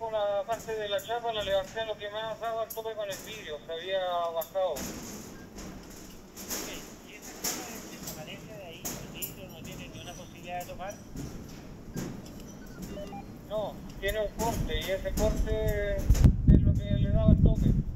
una parte de la chapa, la levanté a lo que más daba el tope con el vidrio, se había bajado. Ok, y esa chapa desaparece de ahí, el vidrio no tiene ni una posibilidad de tomar. No, tiene un corte y ese corte es lo que le daba el tope.